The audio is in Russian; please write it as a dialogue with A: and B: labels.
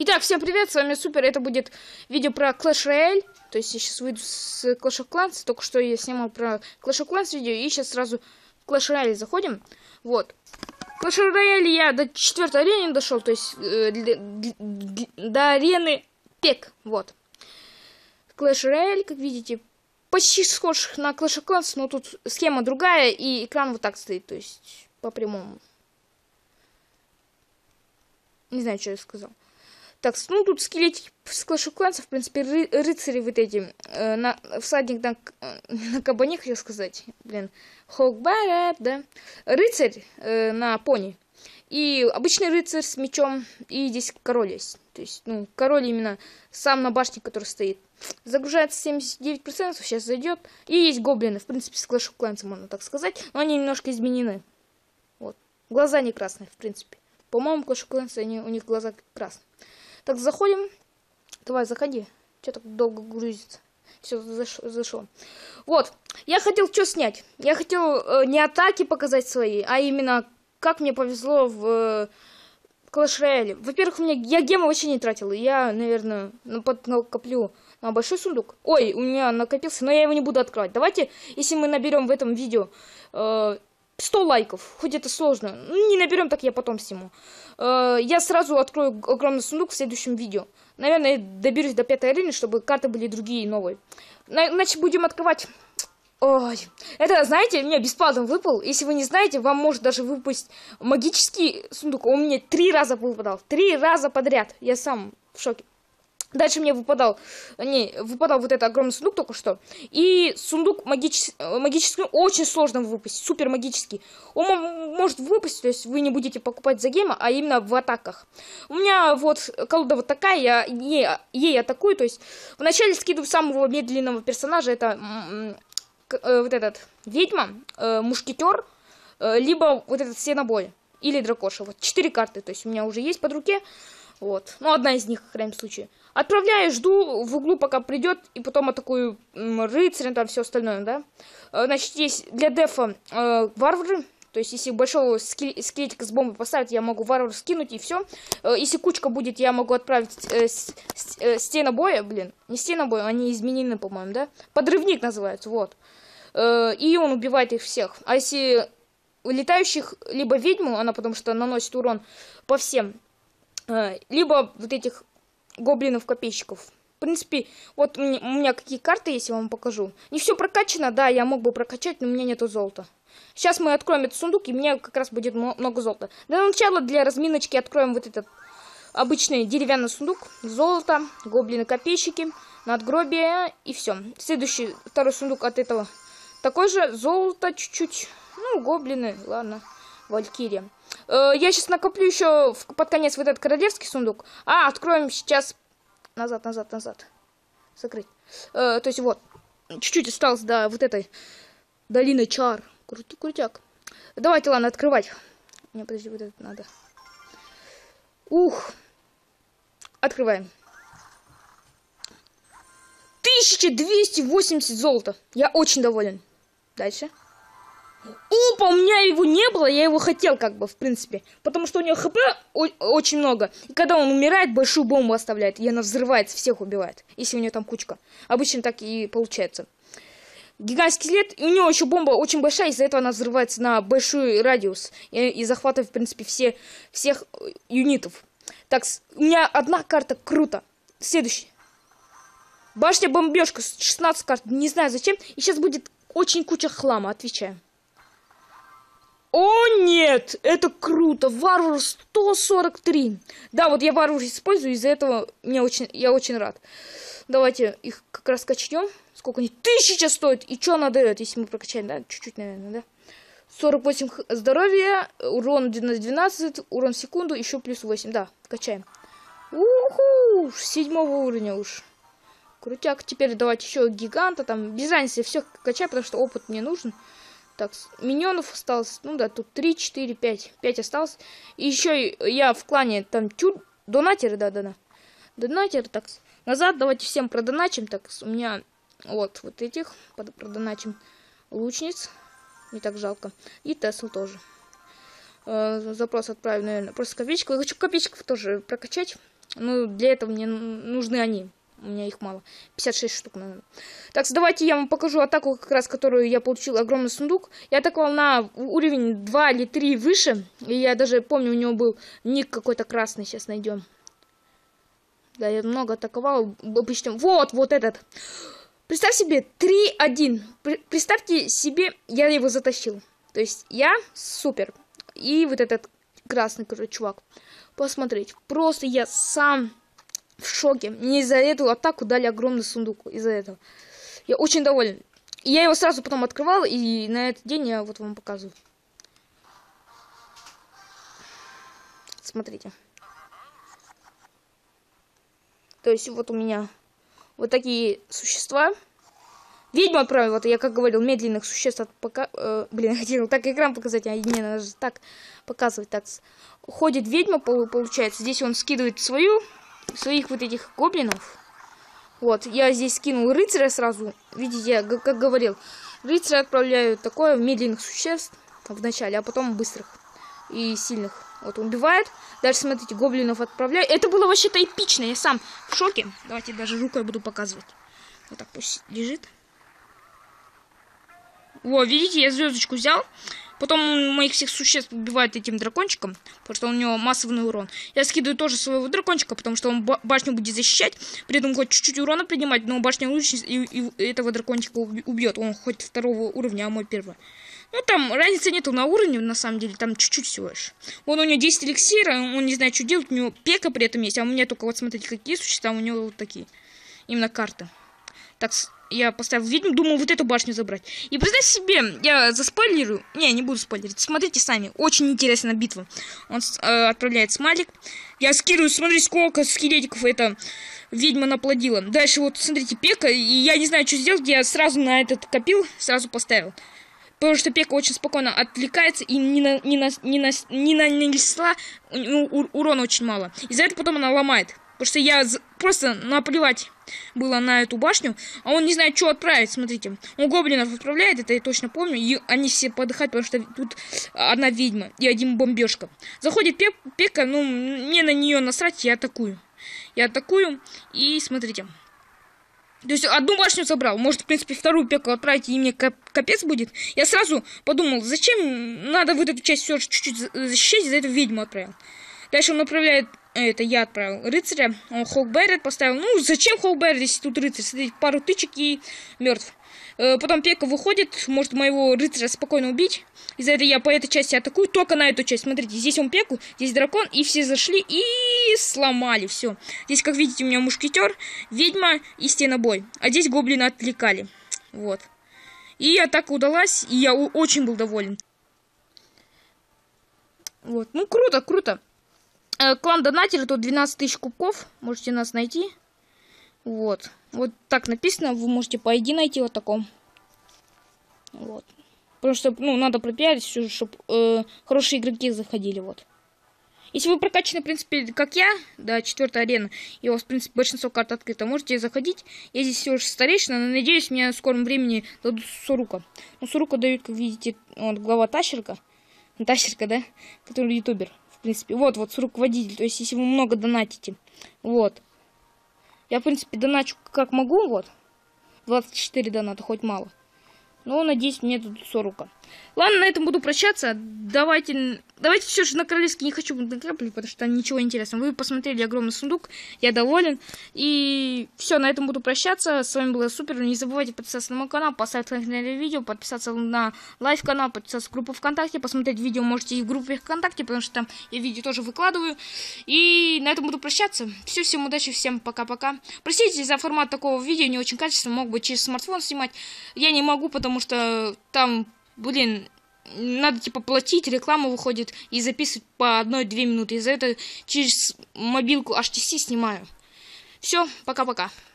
A: Итак, всем привет, с вами Супер, это будет видео про Clash Royale. То есть я сейчас выйду с Clash of Clans, только что я снимал про Clash of Clans видео, и сейчас сразу в Clash Royale заходим. Вот. Clash Royale я до 4-й арены дошел, то есть до арены Пек, вот. Clash Royale, как видите, почти схож на Clash of Clans, но тут схема другая, и экран вот так стоит, то есть по прямому. Не знаю, что я сказал. Так, ну тут скелетики с Clash of Clans, в принципе, рыцари вот эти, всадник на кабане, хотел сказать, блин, Хогбарет, да, рыцарь на пони, и обычный рыцарь с мечом, и здесь король есть, то есть, ну, король именно сам на башне, который стоит, загружается 79%, сейчас зайдет, и есть гоблины, в принципе, с Clash of Clans, можно так сказать, но они немножко изменены, вот, глаза не красные, в принципе, по-моему, Clash of Clans, у них глаза красные. Так, заходим. Давай, заходи. Что так долго грузится? Все, зашел. Вот. Я хотел что снять? Я хотел не атаки показать свои, а именно, как мне повезло в Clash Royale. Во-первых, я гемы вообще не тратил. Я, наверное, накоплю на большой сундук. Ой, у меня накопился, но я его не буду открывать. Давайте, если мы наберем в этом видео 100 лайков, хоть это сложно, ну, не наберем, так я потом сниму. Я сразу открою огромный сундук в следующем видео. Наверное, я доберусь до 5-й арены, чтобы карты были другие, новые. Значит, будем открывать. Ой, это, знаете, мне бесплатно выпал. Если вы не знаете, вам может даже выпасть магический сундук. Он мне 3 раза выпадал. 3 раза подряд. Я сам в шоке. Дальше мне выпадал вот этот огромный сундук только что. И сундук магический очень сложно выпасть, супер магический. Он может выпасть, то есть вы не будете покупать за гейма, а именно в атаках. У меня вот колода вот такая, я ей атакую, то есть вначале скидываю самого медленного персонажа, это вот этот ведьма, мушкетер, либо вот этот сенобой, или дракоша. Вот 4 карты, то есть у меня уже есть под руке. Вот. Ну, одна из них, в крайнем случае. Отправляю, жду в углу, пока придет, и потом атакую рыцарем, там все остальное, да. Значит, есть для дефа варвары. То есть, если большого скелетика с бомбой поставить, я могу варвар скинуть, и все. Если кучка будет, я могу отправить стенобоя, блин. Не стенобоя, они изменены, по-моему, да. Подрывник называется, вот. И он убивает их всех. А если летающих, либо ведьму, она потому что наносит урон по всем, либо вот этих гоблинов-копейщиков. В принципе, вот у меня какие карты есть, я вам покажу. Не все прокачано, да, я мог бы прокачать, но у меня нету золота. Сейчас мы откроем этот сундук, и мне как раз будет много золота. Для начала, для разминочки, откроем вот этот обычный деревянный сундук. Золото, гоблины-копейщики, надгробие, и все. Следующий, второй сундук от этого. Такой же, золото чуть-чуть. Ну, гоблины, ладно, валькирия. Я сейчас накоплю еще под конец вот этот королевский сундук. Откроем сейчас. Назад. Закрыть. То есть вот. Чуть-чуть осталось до вот этой долины чар. Крутяк. Давайте, ладно, открывать. Не, подожди, вот это надо. Ух. Открываем. 1280 золота. Я очень доволен. Дальше. Опа, у меня его не было, я его хотел как бы, в принципе. Потому что у него хп очень много. И когда он умирает, большую бомбу оставляет. И она взрывается, всех убивает. Если у нее там кучка. Обычно так и получается. Гигантский скелет, и у него еще бомба очень большая. Из-за этого она взрывается на большой радиус. И захватывает, в принципе, всех юнитов. Так, у меня одна карта, круто. Следующая. Башня-бомбежка, 16 карт, не знаю зачем. И сейчас будет очень куча хлама, отвечаю. О, нет! Это круто! Варвар 143. Да, вот я варвар использую, из-за этого я очень рад. Давайте их как раз качнем. Сколько они? 1000 стоит! И что она дает, если мы прокачаем, да? Чуть-чуть, наверное, да? 48 здоровья, урон 12, урон в секунду, еще плюс 8. Да, качаем. Уху! 7-го уровня уж. Крутяк. Теперь давайте еще гиганта. Там без разницы, все качаю, потому что опыт мне нужен. Так, миньонов осталось, ну да, тут 3, 4, 5. 5 осталось. И еще я в клане там донатеры, да. Донатеры, так, назад давайте всем продоначим. Так, у меня вот этих продоначим лучниц. Не так жалко. И Тесл тоже. Запрос отправим, наверное, просто копеечку. Я хочу копеечков тоже прокачать. Но для этого мне нужны они. У меня их мало. 56 штук, наверное. Так, давайте я вам покажу атаку, как раз, которую я получил. Огромный сундук. Я атаковал на уровень 2 или 3 выше. И я даже помню, у него был ник какой-то красный. Сейчас найдем. Да, я много атаковал. Обычно. Вот этот. Представь себе, 3-1. Представьте себе, я его затащил. То есть я супер. И вот этот красный, короче, чувак. Посмотреть. Просто я сам в шоке. Мне за эту атаку дали огромный сундук. Из-за этого. Я очень доволен. И я его сразу потом открывал. И на этот день я вот вам показываю. Смотрите. То есть вот у меня вот такие существа. Ведьма отправила, вот я как говорил, медленных существ блин, хотел так экран показать, а не надо же так показывать. Так, ходит ведьма, получается. Здесь он скидывает своих вот этих гоблинов. Вот, я здесь скинул рыцаря сразу. Видите, я как говорил, рыцаря отправляю такое в медленных существ в начале, а потом быстрых и сильных. Вот, убивает. Дальше, смотрите, гоблинов отправляю. Это было вообще-то эпично, я сам в шоке. Давайте даже рукой буду показывать. Вот так пусть лежит. Во, видите, я звездочку взял. Потом моих всех существ убивает этим дракончиком, потому что у него массовый урон. Я скидываю тоже своего дракончика, потому что он башню будет защищать. При этом хоть чуть-чуть урона принимать, но башня лучше и этого дракончика убьет. Он хоть второго уровня, а мой первый. Ну, там разницы нету на уровне, на самом деле. Там чуть-чуть всего лишь. Вон у него 10 эликсира, он не знает, что делать. У него пека при этом есть, а у меня только вот смотрите, какие существа, у него вот такие. Именно карты. Так, я поставил ведьму, думал вот эту башню забрать. И представьте себе, я заспойлерю. Не буду спойлерить. Смотрите сами. Очень интересная битва. Он отправляет смайлик. Я скидываю, смотрите, сколько скелетиков эта ведьма наплодила. Дальше вот, смотрите, пека. И я не знаю, что сделать. Я сразу на этот копил, сразу поставил. Потому что пека очень спокойно отвлекается и не нанесла урона очень мало. Из-за этого потом она ломает. Потому что я просто наплевать было на эту башню, а он не знает, что отправить, смотрите. Он гоблинов отправляет, это я точно помню, и они все подыхают, потому что тут одна ведьма и один бомбежка. Заходит пека, ну, мне на нее насрать, я атакую. И смотрите. То есть одну башню забрал, может, в принципе, вторую пеку отправить, и мне капец будет. Я сразу подумал, зачем надо вот эту часть все чуть-чуть защищать, из-за этого ведьму отправил. Дальше он направляет, это я отправил рыцаря, он Хоукберри поставил. Ну, зачем Хоукберри, если тут рыцарь? Смотрите, пару тычек и мертв. Потом пека выходит, может моего рыцаря спокойно убить. Из-за этого я по этой части атакую, только на эту часть. Смотрите, здесь он пеку, здесь дракон, и все зашли и сломали, все. Здесь, как видите, у меня мушкетер, ведьма и стенобой. А здесь гоблины отвлекали. Вот. И атака удалась, и я очень был доволен. Вот, ну круто. Клан донатер, тут 12 тысяч кубков. Можете нас найти. Вот. Вот так написано. Вы можете по ID найти вот таком. Вот. Потому что, ну, надо пропиарить все, чтобы хорошие игроки заходили. Вот. Если вы прокачаны, в принципе, как я, да, 4-я арена, и у вас, в принципе, большинство карт открыто, можете заходить. Я здесь всего лишь старейшина, но надеюсь, мне в скором времени дадут Сурука. Ну, Сурука дают, как видите, вот глава Тащерка. Тащерка, да? Который ютубер. В принципе, вот руководитель, то есть, если вы много донатите, вот. Я, в принципе, доначу как могу, вот. 24 доната, хоть мало. Но, надеюсь, мне дадут 40. Ладно, на этом буду прощаться. Давайте все же на королевский не хочу накапливать, потому что ничего интересного. Вы посмотрели огромный сундук, я доволен. И все, на этом буду прощаться. С вами было Супер. Не забывайте подписаться на мой канал, поставить лайк на это видео, подписаться на лайв-канал, подписаться в группу ВКонтакте. Посмотреть видео можете и в группе ВКонтакте, потому что там я видео тоже выкладываю. И на этом буду прощаться. Все, всем удачи, всем пока-пока. Простите за формат такого видео, не очень качественно, мог бы через смартфон снимать. Я не могу, потому что там... Блин, надо типа платить, реклама выходит и записывать по 1-2 минуты. Из-за этого через мобилку HTC снимаю. Все, пока-пока.